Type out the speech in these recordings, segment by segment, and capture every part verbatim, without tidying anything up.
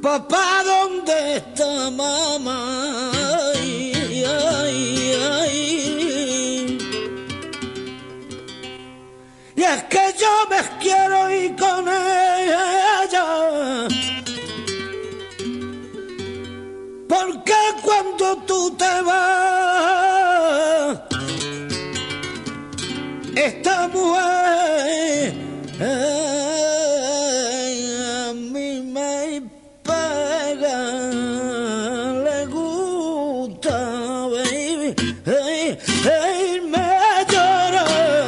Papá, ¿dónde está mamá? Ay, ay, ay. Y es que yo me quiero ir con ella, porque cuando tú te vas, esta mujer a mí me pega, le gusta, baby, hey, hey, me llora.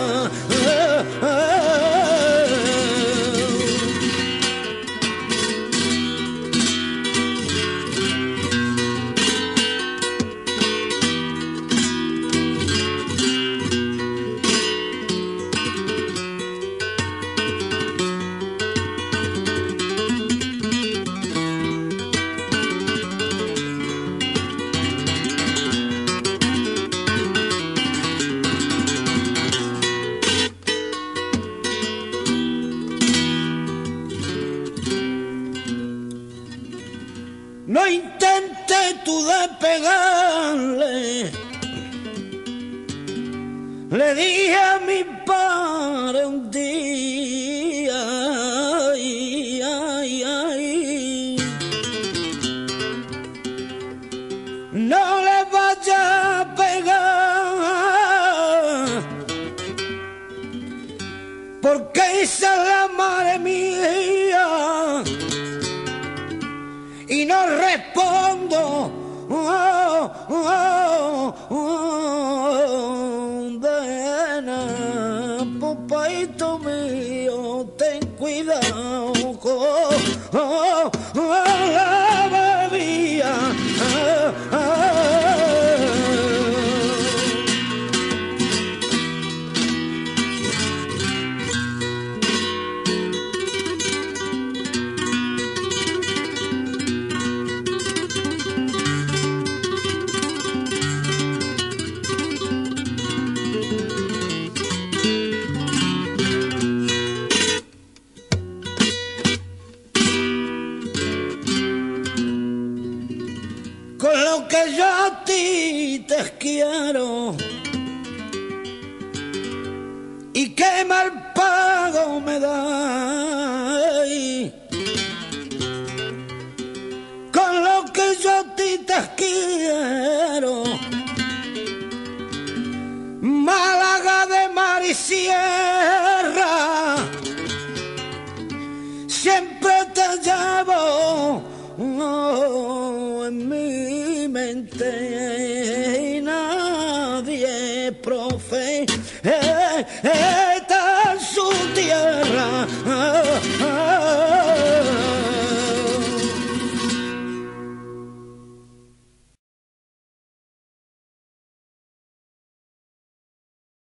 No intentes tú de pegarle, le dije a mi padre un día, ay, ay, ay, no le vaya a pegar, porque esa es la madre mía. Y no respondo, oh, oh, oh, de nada, papaito mío, ten cuidado con oh, oh, la bebida. Oh, oh. Con lo que yo a ti te quiero y qué mal pago me da. Con lo que yo a ti te quiero, Málaga de mar y sierra, siempre te llevo oh, en mi mente y nadie profe. Eh,